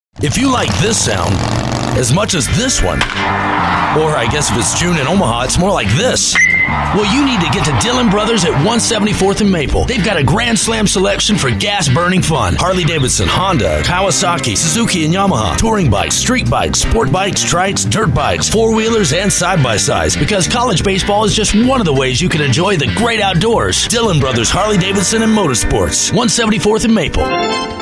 If you like this sound as much as this one, or I guess if it's June in Omaha, it's more like this. Well, you need to get to Dillon Brothers at 174th and Maple. They've got a Grand Slam selection for gas-burning fun. Harley-Davidson, Honda, Kawasaki, Suzuki, and Yamaha. Touring bikes, street bikes, sport bikes, trikes, dirt bikes, four-wheelers, and side-by-sides. Because college baseball is just one of the ways you can enjoy the great outdoors. Dillon Brothers, Harley-Davidson, and Motorsports. 174th and Maple.